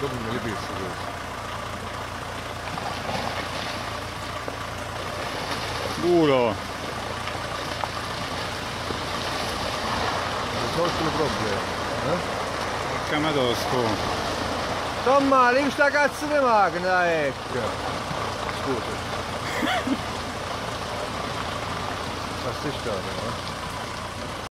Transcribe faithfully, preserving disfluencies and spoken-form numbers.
dopo me li pesci questo. Culo! Risolto il problema, eh? Camatosco! Insomma, lì sta cazzo di macchina, ecco! Scusa. Sta stescata, eh?